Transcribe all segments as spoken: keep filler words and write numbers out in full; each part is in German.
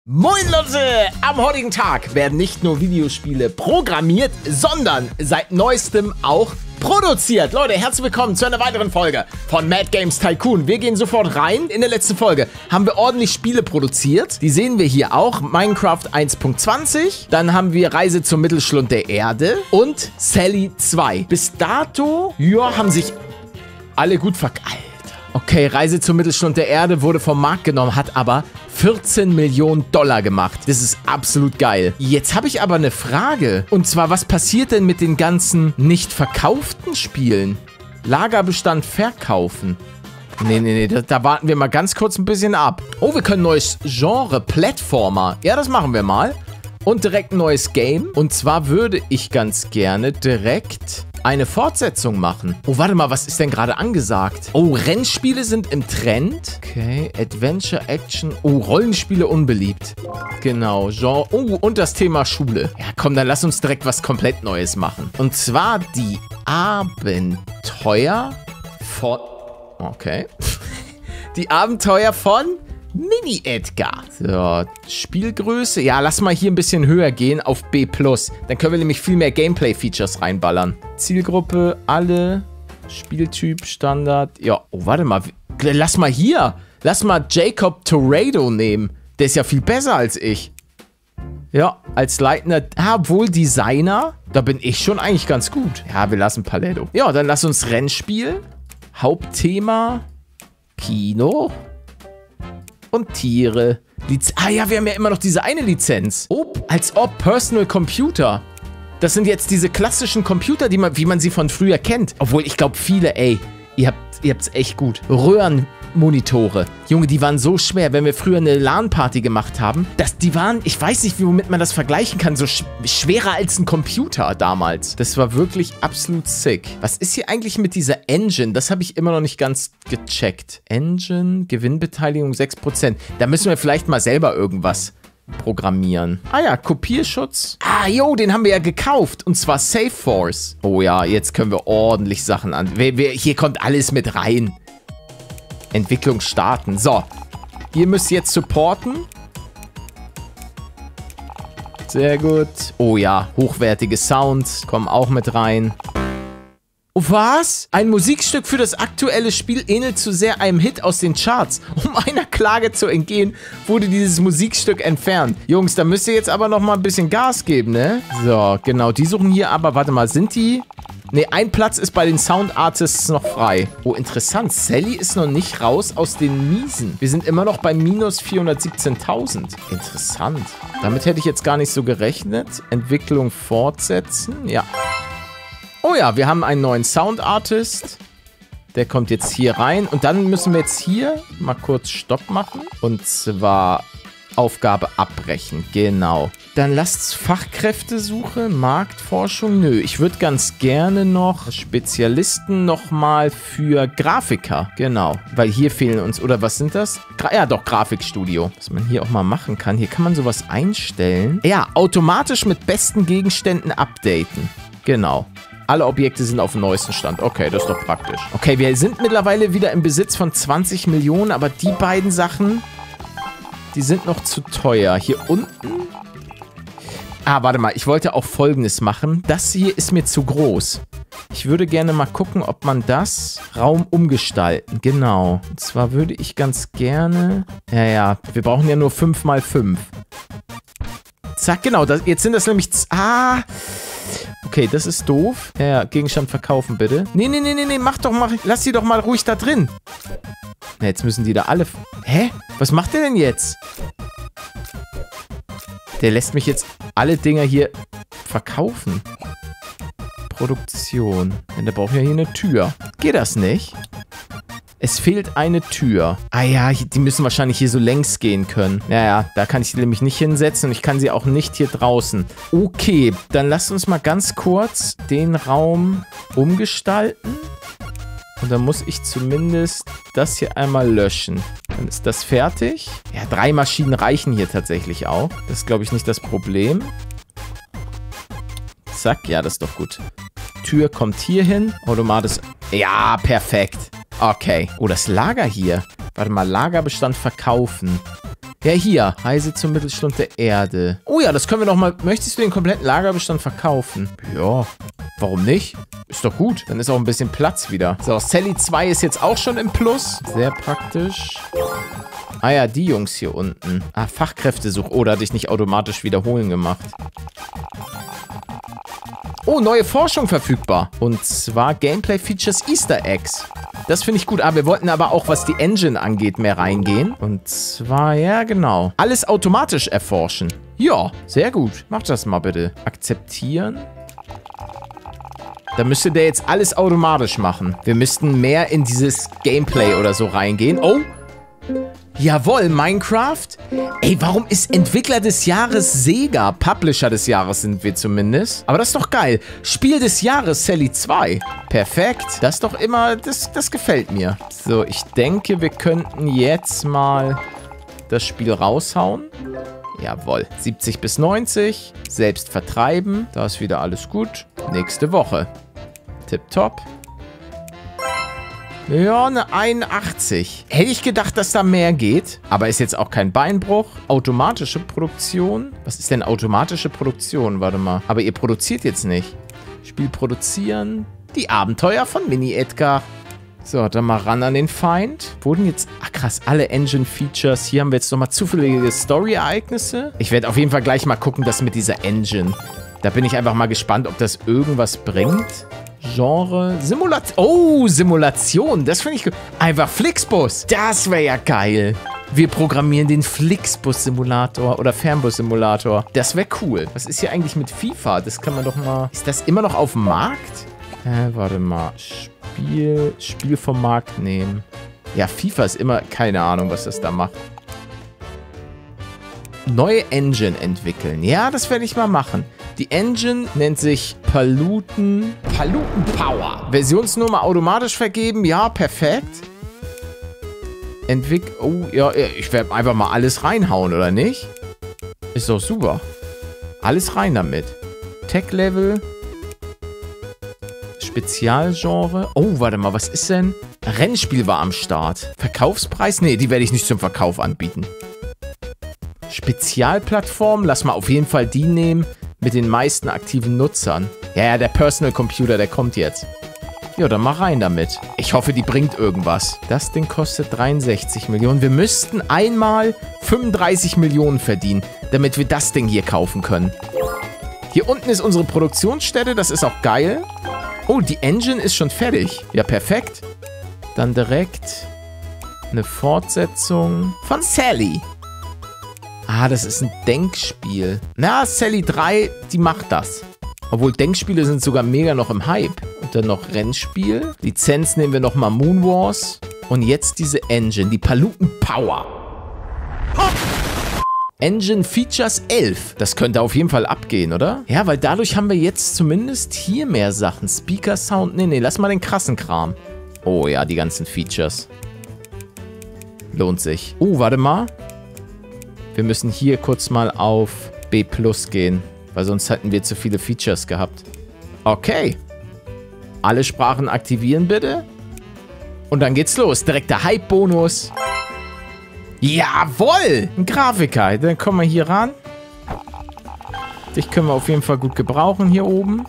Moin Leute! Am heutigen Tag werden nicht nur Videospiele programmiert, sondern seit neuestem auch produziert. Leute, herzlich willkommen zu einer weiteren Folge von Mad Games Tycoon. Wir gehen sofort rein. In der letzten Folge haben wir ordentlich Spiele produziert. Die sehen wir hier auch. Minecraft eins Punkt zwanzig. Dann haben wir Reise zum Mittelschlund der Erde und Sally zwei. Bis dato, ja, haben sich alle gut verkauft. Okay, Reise zum Mittelschlund der Erde wurde vom Markt genommen, hat aber vierzehn Millionen Dollar gemacht. Das ist absolut geil. Jetzt habe ich aber eine Frage. Und zwar, was passiert denn mit den ganzen nicht verkauften Spielen? Lagerbestand verkaufen. Nee, nee, nee, da, da warten wir mal ganz kurz ein bisschen ab. Oh, wir können neues Genre, Plattformer. Ja, das machen wir mal. Und direkt ein neues Game. Und zwar würde ich ganz gerne direkt eine Fortsetzung machen. Oh, warte mal, was ist denn gerade angesagt? Oh, Rennspiele sind im Trend. Okay, Adventure, Action. Oh, Rollenspiele unbeliebt. Genau, Genre. Oh, und das Thema Schule. Ja, komm, dann lass uns direkt was komplett Neues machen. Und zwar die Abenteuer von... Okay. Die Abenteuer von... Mini-Edgar. So, Spielgröße. Ja, lass mal hier ein bisschen höher gehen auf B plus. Dann können wir nämlich viel mehr Gameplay-Features reinballern. Zielgruppe, alle. Spieltyp, Standard. Ja, oh, warte mal. Lass mal hier. Lass mal Jacob Torado nehmen. Der ist ja viel besser als ich. Ja, als leitender... Ah, obwohl Designer, da bin ich schon eigentlich ganz gut. Ja, wir lassen Paletto. Ja, dann lass uns Rennspiel. Hauptthema. Kino. Und Tiere. Liz ah ja, wir haben ja immer noch diese eine Lizenz. Oh, als ob Personal Computer. Das sind jetzt diese klassischen Computer, die man, wie man sie von früher kennt. Obwohl, ich glaube, viele, ey, ihr habt ihr habt's echt gut. Röhrenmonitore. Junge, die waren so schwer, wenn wir früher eine LAN-Party gemacht haben. Das, die waren, ich weiß nicht, womit man das vergleichen kann, so sch schwerer als ein Computer damals. Das war wirklich absolut sick. Was ist hier eigentlich mit dieser Engine? Das habe ich immer noch nicht ganz gecheckt. Engine, Gewinnbeteiligung sechs Prozent. Da müssen wir vielleicht mal selber irgendwas programmieren. Ah ja, Kopierschutz. Ah, jo, den haben wir ja gekauft. Und zwar SafeForce. Oh ja, jetzt können wir ordentlich Sachen an. Wir, wir, hier kommt alles mit rein. Entwicklung starten. So. Ihr müsst jetzt supporten. Sehr gut. Oh ja, hochwertige Sounds kommen auch mit rein. Oh, was? Ein Musikstück für das aktuelle Spiel ähnelt zu sehr einem Hit aus den Charts. Um einer Klage zu entgehen, wurde dieses Musikstück entfernt. Jungs, da müsst ihr jetzt aber noch mal ein bisschen Gas geben, ne? So, genau. Die suchen hier aber, warte mal, sind die... Ne, ein Platz ist bei den Sound Artists noch frei. Oh, interessant. Sally ist noch nicht raus aus den Miesen. Wir sind immer noch bei minus vierhundertsiebzehntausend. Interessant. Damit hätte ich jetzt gar nicht so gerechnet. Entwicklung fortsetzen. Ja. Oh ja, wir haben einen neuen Sound Artist. Der kommt jetzt hier rein. Und dann müssen wir jetzt hier mal kurz Stopp machen. Und zwar Aufgabe abbrechen. Genau. Dann lasst Fachkräftesuche, Marktforschung. Nö, ich würde ganz gerne noch Spezialisten nochmal für Grafiker. Genau. Weil hier fehlen uns, oder was sind das? Gra ja, doch, Grafikstudio. Was man hier auch mal machen kann. Hier kann man sowas einstellen. Ja, automatisch mit besten Gegenständen updaten. Genau. Alle Objekte sind auf dem neuesten Stand. Okay, das ist doch praktisch. Okay, wir sind mittlerweile wieder im Besitz von zwanzig Millionen, aber die beiden Sachen, die sind noch zu teuer. Hier unten... Ah, warte mal, ich wollte auch Folgendes machen. Das hier ist mir zu groß. Ich würde gerne mal gucken, ob man das Raum umgestalten. Genau. Und zwar würde ich ganz gerne... Ja, ja, wir brauchen ja nur fünf mal fünf. Zack, genau. Das, jetzt sind das nämlich... Ah... Okay, das ist doof. Ja, ja, Gegenstand verkaufen, bitte. Nee, nee, nee, nee, nee, mach doch mal, lass die doch mal ruhig da drin. Na, jetzt müssen die da alle... Hä? Was macht der denn jetzt? Der lässt mich jetzt alle Dinger hier verkaufen. Produktion. Denn der braucht ja hier eine Tür. Geht das nicht? Es fehlt eine Tür. Ah ja, die müssen wahrscheinlich hier so längs gehen können. Ja, ja, da kann ich sie nämlich nicht hinsetzen und ich kann sie auch nicht hier draußen. Okay, dann lasst uns mal ganz kurz den Raum umgestalten. Und dann muss ich zumindest das hier einmal löschen. Dann ist das fertig. Ja, drei Maschinen reichen hier tatsächlich auch. Das ist, glaube ich, nicht das Problem. Zack, ja, das ist doch gut. Tür kommt hier hin. Automatisch. Ja, perfekt. Okay. Oh, das Lager hier. Warte mal, Lagerbestand verkaufen. Ja, hier. Reise zum Mittelstand der Erde. Oh ja, das können wir doch mal... Möchtest du den kompletten Lagerbestand verkaufen? Ja, warum nicht? Ist doch gut. Dann ist auch ein bisschen Platz wieder. So, Sally zwei ist jetzt auch schon im Plus. Sehr praktisch. Ah ja, die Jungs hier unten. Ah, Fachkräftesuch. Oh, da hatte ich nicht automatisch wiederholen gemacht. Oh, neue Forschung verfügbar. Und zwar Gameplay-Features Easter Eggs. Das finde ich gut. Ah, wir wollten aber auch, was die Engine angeht, mehr reingehen. Und zwar, ja, genau. Alles automatisch erforschen. Ja, sehr gut. Mach das mal bitte. Akzeptieren. Da müsste der jetzt alles automatisch machen. Wir müssten mehr in dieses Gameplay oder so reingehen. Oh. Jawohl, Minecraft. Ey, warum ist Entwickler des Jahres Sega? Publisher des Jahres sind wir zumindest. Aber das ist doch geil. Spiel des Jahres Sally zwei. Perfekt. Das ist doch immer, das, das gefällt mir. So, ich denke, wir könnten jetzt mal das Spiel raushauen. Jawohl. siebzig bis neunzig. Selbst vertreiben. Da ist wieder alles gut. Nächste Woche. Tipptopp. Ja, eine einundachtzig. Hätte ich gedacht, dass da mehr geht. Aber ist jetzt auch kein Beinbruch. Automatische Produktion. Was ist denn automatische Produktion? Warte mal. Aber ihr produziert jetzt nicht. Spiel produzieren. Die Abenteuer von Mini Edgar. So, dann mal ran an den Feind. Wurden jetzt... Ach krass, alle Engine-Features. Hier haben wir jetzt nochmal zufällige Story-Ereignisse. Ich werde auf jeden Fall gleich mal gucken, das mit dieser Engine. Da bin ich einfach mal gespannt, ob das irgendwas bringt. Genre, Simulation. Oh, Simulation. Das finde ich gut. Einfach Flixbus. Das wäre ja geil. Wir programmieren den Flixbus-Simulator oder Fernbus-Simulator. Das wäre cool. Was ist hier eigentlich mit FIFA? Das kann man doch mal... Ist das immer noch auf dem Markt? Äh, warte mal. Spiel... Spiel vom Markt nehmen. Ja, FIFA ist immer... Keine Ahnung, was das da macht. Neue Engine entwickeln. Ja, das werde ich mal machen. Die Engine nennt sich Paluten... Paluten Power. Versionsnummer automatisch vergeben. Ja, perfekt. Entwick... Oh, ja, ich werde einfach mal alles reinhauen, oder nicht? Ist doch super. Alles rein damit. Tech-Level. Spezialgenre. Oh, warte mal, was ist denn? Rennspiel war am Start. Verkaufspreis? Nee, die werde ich nicht zum Verkauf anbieten. Spezialplattform. Lass mal auf jeden Fall die nehmen mit den meisten aktiven Nutzern. Ja, ja, der Personal Computer, der kommt jetzt. Ja, dann mal rein damit. Ich hoffe, die bringt irgendwas. Das Ding kostet dreiundsechzig Millionen. Wir müssten einmal fünfunddreißig Millionen verdienen, damit wir das Ding hier kaufen können. Hier unten ist unsere Produktionsstätte. Das ist auch geil. Oh, die Engine ist schon fertig. Ja, perfekt. Dann direkt eine Fortsetzung von Sally. Ah, das ist ein Denkspiel. Na, Sally drei, die macht das. Obwohl Denkspiele sind sogar mega noch im Hype. Und dann noch Rennspiel. Lizenz nehmen wir nochmal Moon Wars. Und jetzt diese Engine, die Paluten Power. Hopp! Engine Features elf. Das könnte auf jeden Fall abgehen, oder? Ja, weil dadurch haben wir jetzt zumindest hier mehr Sachen. Speaker Sound. Nee, nee, lass mal den krassen Kram. Oh ja, die ganzen Features. Lohnt sich. Oh, warte mal. Wir müssen hier kurz mal auf B plus gehen, weil sonst hätten wir zu viele Features gehabt. Okay. Alle Sprachen aktivieren bitte. Und dann geht's los. Direkt der Hype-Bonus. Jawohl! Ein Grafiker. Dann kommen wir hier ran. Dich können wir auf jeden Fall gut gebrauchen hier oben.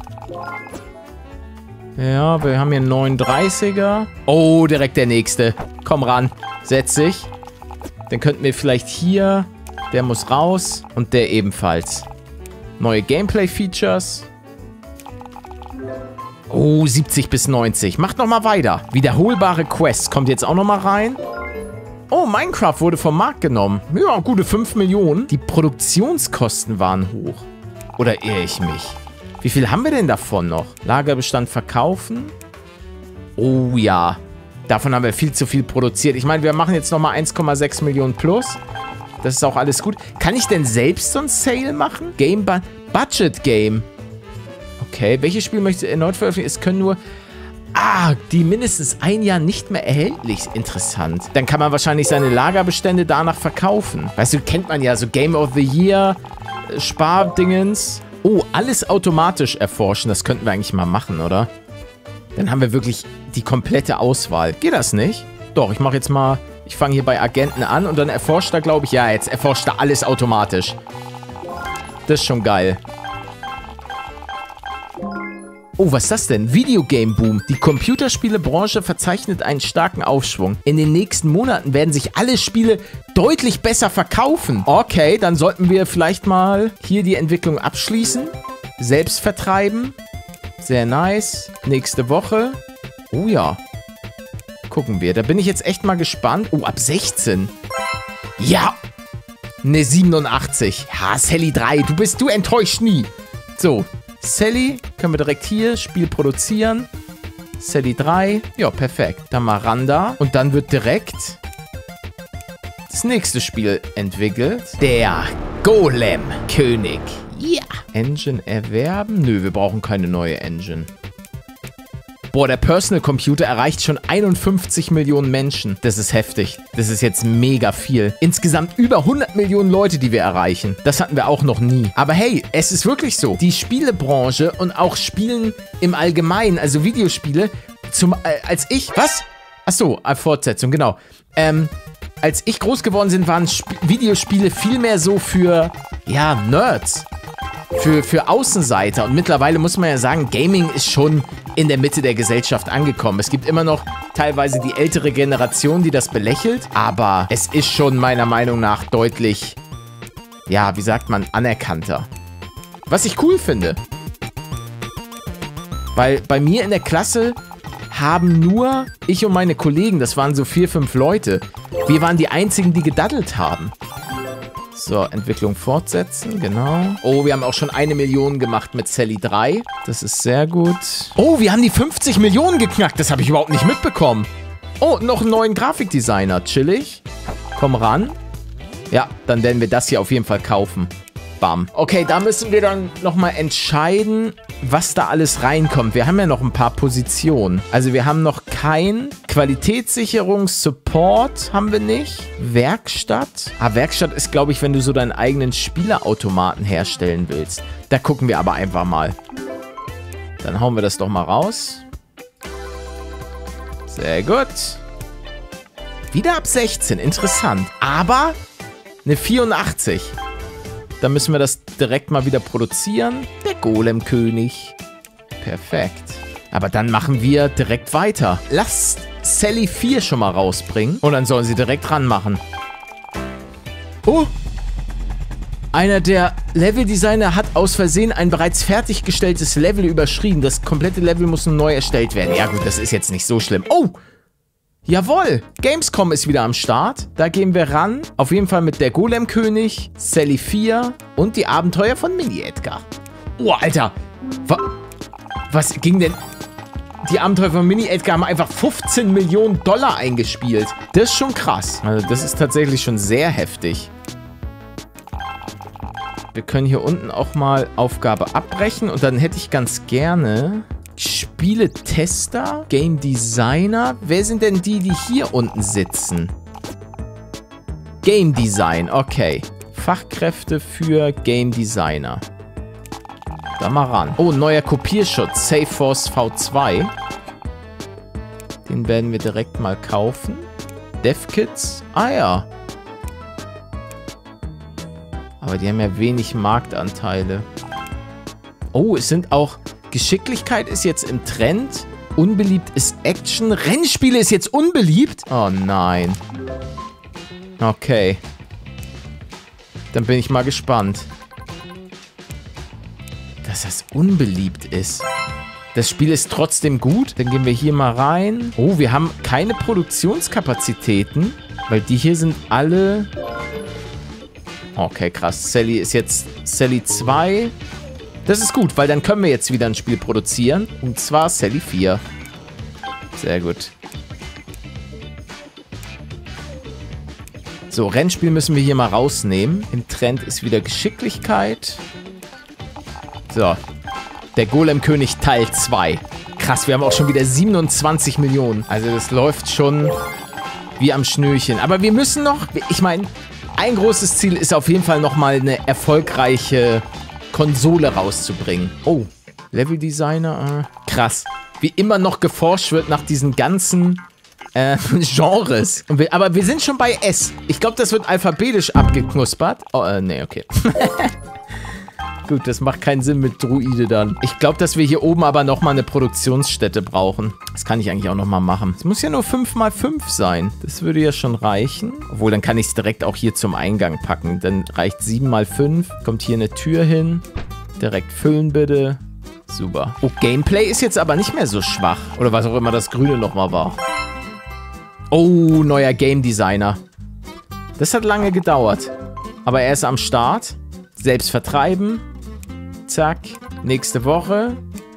Ja, wir haben hier einen neununddreißiger. Oh, direkt der nächste. Komm ran. Setz dich. Dann könnten wir vielleicht hier... Der muss raus. Und der ebenfalls. Neue Gameplay-Features. Oh, siebzig bis neunzig. Macht nochmal weiter. Wiederholbare Quests. Kommt jetzt auch nochmal rein. Oh, Minecraft wurde vom Markt genommen. Ja, gute fünf Millionen. Die Produktionskosten waren hoch. Oder irre ich mich? Wie viel haben wir denn davon noch? Lagerbestand verkaufen. Oh ja. Davon haben wir viel zu viel produziert. Ich meine, wir machen jetzt nochmal eins Komma sechs Millionen plus. Das ist auch alles gut. Kann ich denn selbst so ein Sale machen? Game Bu- Budget Game. Okay, welches Spiel möchte ich erneut veröffentlichen? Es können nur... Ah, die mindestens ein Jahr nicht mehr erhältlich. Interessant. Dann kann man wahrscheinlich seine Lagerbestände danach verkaufen. Weißt du, kennt man ja so Game of the Year, Spardingens. Oh, alles automatisch erforschen. Das könnten wir eigentlich mal machen, oder? Dann haben wir wirklich die komplette Auswahl. Geht das nicht? Doch, ich mache jetzt mal Ich fange hier bei Agenten an und dann erforscht er, glaube ich, ja, jetzt erforscht er alles automatisch. Das ist schon geil. Oh, was ist das denn? Videogame-Boom. Die Computerspielebranche verzeichnet einen starken Aufschwung. In den nächsten Monaten werden sich alle Spiele deutlich besser verkaufen. Okay, dann sollten wir vielleicht mal hier die Entwicklung abschließen. Selbst vertreiben. Sehr nice. Nächste Woche. Oh ja. Gucken wir. Da bin ich jetzt echt mal gespannt. Oh, ab sechzehn. Ja. Ne, siebenundachtzig. Ha, Sally drei. Du bist, du enttäuscht nie. So. Sally, können wir direkt hier Spiel produzieren. Sally drei. Ja, perfekt. Dann Miranda. Und dann wird direkt das nächste Spiel entwickelt. Der Golem-König. Ja. Engine erwerben? Nö, wir brauchen keine neue Engine. Boah, der Personal Computer erreicht schon einundfünfzig Millionen Menschen. Das ist heftig. Das ist jetzt mega viel. Insgesamt über hundert Millionen Leute, die wir erreichen. Das hatten wir auch noch nie. Aber hey, es ist wirklich so. Die Spielebranche und auch Spielen im Allgemeinen, also Videospiele, zum, äh, als ich... Was? Achso, äh, Fortsetzung, genau. Ähm, als ich groß geworden bin, waren Sp- Videospiele viel mehr so für, ja, Nerds. Für, für Außenseiter. Und mittlerweile muss man ja sagen, Gaming ist schon in der Mitte der Gesellschaft angekommen. Es gibt immer noch teilweise die ältere Generation, die das belächelt. Aber es ist schon meiner Meinung nach deutlich, ja, wie sagt man, anerkannter. Was ich cool finde. Weil bei mir in der Klasse haben nur ich und meine Kollegen, das waren so vier, fünf Leute, wir waren die einzigen, die gedaddelt haben. So, Entwicklung fortsetzen, genau. Oh, wir haben auch schon eine Million gemacht mit Sally drei. Das ist sehr gut. Oh, wir haben die fünfzig Millionen geknackt. Das habe ich überhaupt nicht mitbekommen. Oh, noch einen neuen Grafikdesigner. Chillig. Komm ran. Ja, dann werden wir das hier auf jeden Fall kaufen. Bam. Okay, da müssen wir dann nochmal entscheiden, was da alles reinkommt. Wir haben ja noch ein paar Positionen. Also wir haben noch kein Qualitätssicherung, Support haben wir nicht. Werkstatt. Ah, Werkstatt ist, glaube ich, wenn du so deinen eigenen Spieleautomaten herstellen willst. Da gucken wir aber einfach mal. Dann hauen wir das doch mal raus. Sehr gut. Wieder ab sechzehn, interessant. Aber eine vierundachtzig. Dann müssen wir das direkt mal wieder produzieren. Der Golem-König. Perfekt. Aber dann machen wir direkt weiter. Lass Sally vier schon mal rausbringen. Und dann sollen sie direkt ranmachen. Oh! Einer der Leveldesigner hat aus Versehen ein bereits fertiggestelltes Level überschrieben. Das komplette Level muss nun neu erstellt werden. Ja gut, das ist jetzt nicht so schlimm. Oh! Jawohl, Gamescom ist wieder am Start. Da gehen wir ran. Auf jeden Fall mit der Golem-König, Sally vier und die Abenteuer von Mini-Edgar. Oh, Alter. Wa Was ging denn? Die Abenteuer von Mini-Edgar haben einfach fünfzehn Millionen Dollar eingespielt. Das ist schon krass. Also das ist tatsächlich schon sehr heftig. Wir können hier unten auch mal Aufgabe abbrechen. Und dann hätte ich ganz gerne... Spieletester, Game Designer. Wer sind denn die, die hier unten sitzen? Game Design, okay. Fachkräfte für Game Designer. Da mal ran. Oh, neuer Kopierschutz. SafeForce V zwei. Den werden wir direkt mal kaufen. DevKits. Ah ja. Aber die haben ja wenig Marktanteile. Oh, es sind auch... Geschicklichkeit ist jetzt im Trend. Unbeliebt ist Action. Rennspiele ist jetzt unbeliebt? Oh nein. Okay. Dann bin ich mal gespannt. Dass das unbeliebt ist. Das Spiel ist trotzdem gut. Dann gehen wir hier mal rein. Oh, wir haben keine Produktionskapazitäten. Weil die hier sind alle... Okay, krass. Sally ist jetzt Sally zwei. Das ist gut, weil dann können wir jetzt wieder ein Spiel produzieren. Und zwar Sally vier. Sehr gut. So, Rennspiel müssen wir hier mal rausnehmen. Im Trend ist wieder Geschicklichkeit. So. Der Golem-König Teil zwei. Krass, wir haben auch schon wieder siebenundzwanzig Millionen. Also das läuft schon wie am Schnürchen. Aber wir müssen noch... Ich meine, ein großes Ziel ist auf jeden Fall nochmal eine erfolgreiche... Konsole rauszubringen. Oh, Leveldesigner. Äh, krass. Wie immer noch geforscht wird nach diesen ganzen Äh, Genres. Und wir, aber wir sind schon bei S. Ich glaube, das wird alphabetisch abgeknuspert. Oh, äh, nee, okay. Gut, das macht keinen Sinn mit Druide dann. Ich glaube, dass wir hier oben aber nochmal eine Produktionsstätte brauchen. Das kann ich eigentlich auch nochmal machen. Es muss ja nur fünf mal fünf sein. Das würde ja schon reichen. Obwohl, dann kann ich es direkt auch hier zum Eingang packen. Dann reicht sieben mal fünf. Kommt hier eine Tür hin. Direkt füllen bitte. Super. Oh, Gameplay ist jetzt aber nicht mehr so schwach. Oder was auch immer das Grüne nochmal war. Oh, neuer Game Designer. Das hat lange gedauert. Aber er ist am Start. Selbst vertreiben. Zack. Nächste Woche.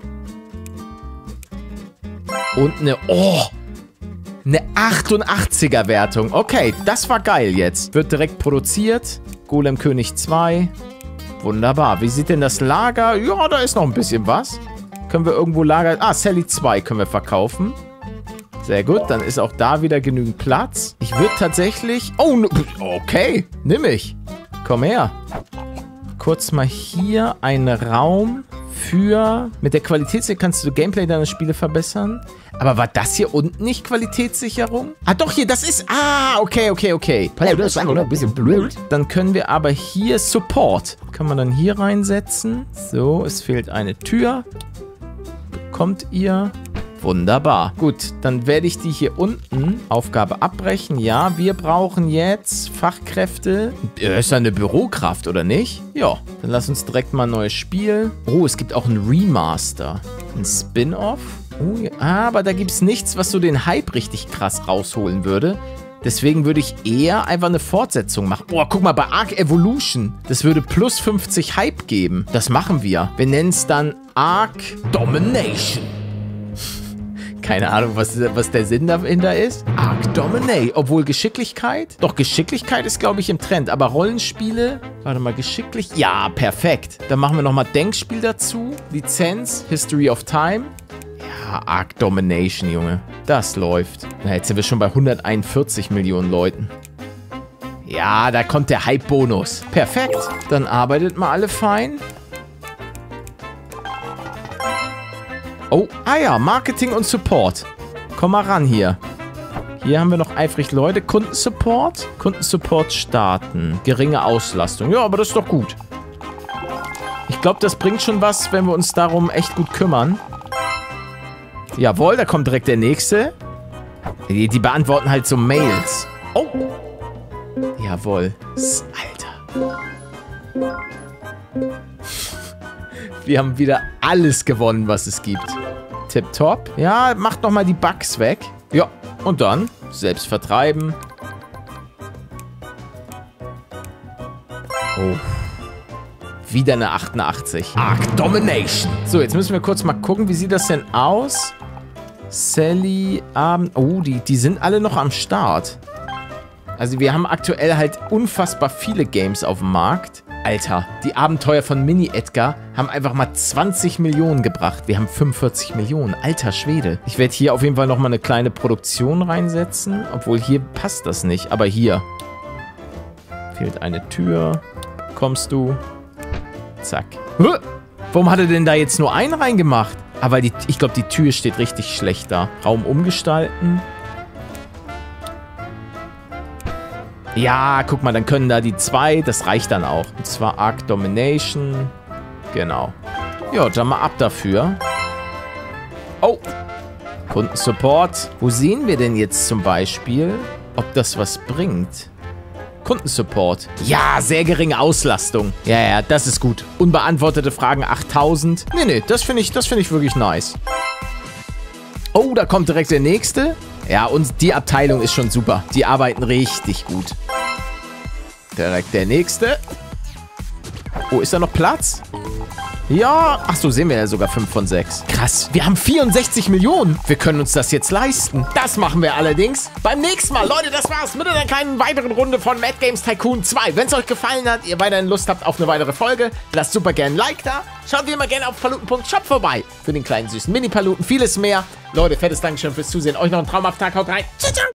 Und eine... Oh! Eine achtundachtziger Wertung. Okay, das war geil jetzt. Wird direkt produziert. Golem König zwei. Wunderbar. Wie sieht denn das Lager? Ja, da ist noch ein bisschen was. Können wir irgendwo lagern? Ah, Sally zwei können wir verkaufen. Sehr gut. Dann ist auch da wieder genügend Platz. Ich würde tatsächlich... Oh, okay. Nimm ich. Komm her. Kurz mal hier einen Raum für... Mit der Qualitätssicherung kannst du Gameplay deiner Spiele verbessern. Aber war das hier unten nicht Qualitätssicherung? Ah, doch, hier, das ist... Ah, okay, okay, okay. Das ist einfach ein bisschen blöd. Dann können wir aber hier Support. Kann man dann hier reinsetzen. So, es fehlt eine Tür. Bekommt ihr... Wunderbar. Gut, dann werde ich die hier unten Aufgabe abbrechen. Ja, wir brauchen jetzt Fachkräfte. Das ist ja eine Bürokraft, oder nicht? Ja, dann lass uns direkt mal ein neues Spiel. Oh, es gibt auch ein Remaster. Ein Spin-Off. Oh, ja. Ah, aber da gibt es nichts, was so den Hype richtig krass rausholen würde. Deswegen würde ich eher einfach eine Fortsetzung machen. Boah, guck mal, bei Ark Evolution. Das würde plus fünfzig Hype geben. Das machen wir. Wir nennen es dann Ark Domination. Keine Ahnung, was, was der Sinn dahinter ist. Ark Dominate. Obwohl Geschicklichkeit? Doch, Geschicklichkeit ist, glaube ich, im Trend. Aber Rollenspiele? Warte mal, geschicklich? Ja, perfekt. Dann machen wir nochmal Denkspiel dazu. Lizenz, History of Time. Ja, Ark Domination, Junge. Das läuft. Na, jetzt sind wir schon bei hunderteinundvierzig Millionen Leuten. Ja, da kommt der Hype-Bonus. Perfekt. Dann arbeitet mal alle fein. Oh, ah ja, Marketing und Support. Komm mal ran hier. Hier haben wir noch eifrig Leute. Kundensupport. Kundensupport starten. Geringe Auslastung. Ja, aber das ist doch gut. Ich glaube, das bringt schon was, wenn wir uns darum echt gut kümmern. Jawohl, da kommt direkt der nächste. Die, die beantworten halt so Mails. Oh. Jawohl. Alter. Wir haben wieder alles gewonnen, was es gibt. Tipptopp. Ja, macht noch mal die Bugs weg. Ja, und dann selbst vertreiben. Oh. Wieder eine achtundachtzig. Ark Domination. So, jetzt müssen wir kurz mal gucken, wie sieht das denn aus? Sally, Abend... Oh, die, die sind alle noch am Start. Also wir haben aktuell halt unfassbar viele Games auf dem Markt. Alter, die Abenteuer von Mini-Edgar haben einfach mal zwanzig Millionen gebracht. Wir haben fünfundvierzig Millionen. Alter Schwede. Ich werde hier auf jeden Fall nochmal eine kleine Produktion reinsetzen. Obwohl hier passt das nicht. Aber hier. Fehlt eine Tür. Kommst du. Zack. Huh! Warum hat er denn da jetzt nur einen reingemacht? Ah, weil die, ich glaube, die Tür steht richtig schlecht da. Raum umgestalten. Ja, guck mal, dann können da die zwei, das reicht dann auch. Und zwar Ark Domination. Genau. Ja, dann mal ab dafür. Oh. Kundensupport. Wo sehen wir denn jetzt zum Beispiel, ob das was bringt? Kundensupport. Ja, sehr geringe Auslastung. Ja, ja, das ist gut. Unbeantwortete Fragen achttausend. Nee, nee, das finde ich, das finde ich wirklich nice. Oh, da kommt direkt der nächste. Ja, und die Abteilung ist schon super. Die arbeiten richtig gut. Direkt der nächste. Oh, ist da noch Platz? Ja, ach so, sehen wir ja sogar fünf von sechs. Krass, wir haben vierundsechzig Millionen. Wir können uns das jetzt leisten. Das machen wir allerdings beim nächsten Mal. Leute, das war's mit einer kleinen weiteren Runde von Mad Games Tycoon zwei. Wenn es euch gefallen hat, ihr weiterhin Lust habt auf eine weitere Folge, lasst super gerne ein Like da. Schaut wie immer gerne auf paluten punkt shop vorbei. Für den kleinen süßen Mini-Paluten, vieles mehr. Leute, fettes Dankeschön fürs Zusehen. Euch noch einen traumhaften Tag. Haut rein. Ciao, ciao.